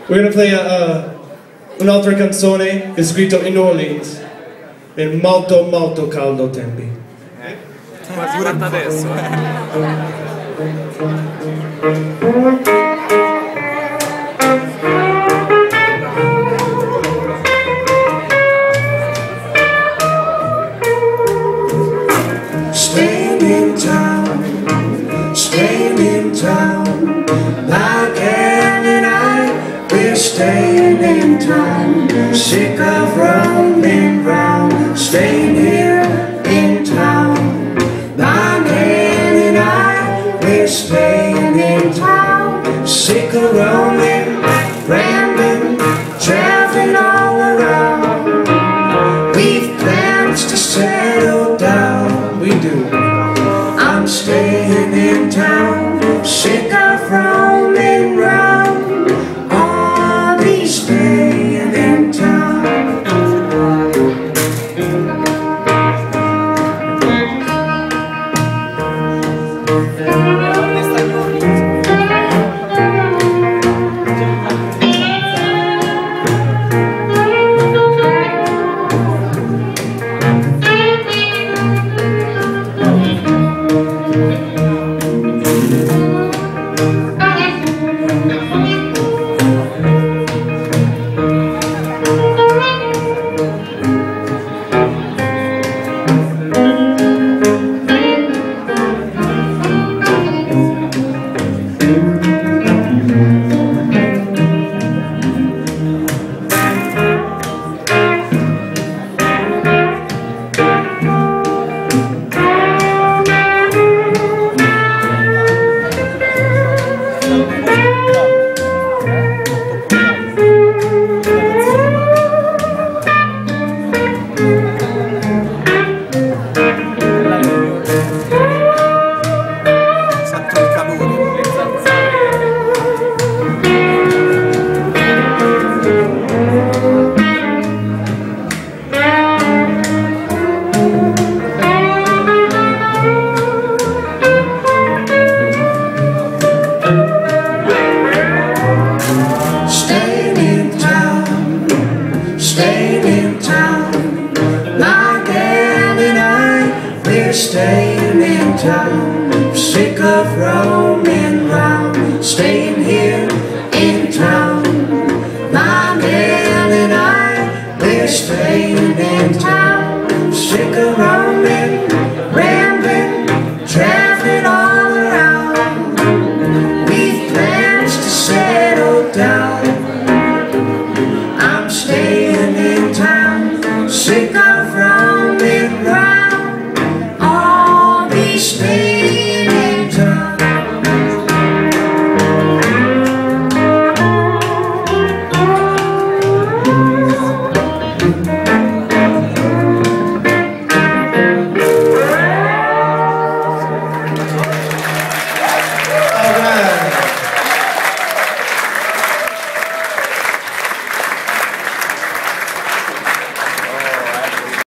We're gonna play un'altra canzone che è scritto in New Orleans nel molto molto caldo tempi. Guarda adesso. Staying in town, my gal and I, we're staying in town, sick of roaming round, staying here in town. My gal and I, we're staying in town, sick of roaming, rambling, traveling all around. We've plans to settle down, we do. I'm staying in town, sick of roaming round. I'll be staying in town. Staying in town, sick of roaming round, staying here in town. My gal and I, we're staying in town, sick of roaming, rambling, traveling all around. We've plans to settle down. I'm staying in town, sick of roaming round. Stay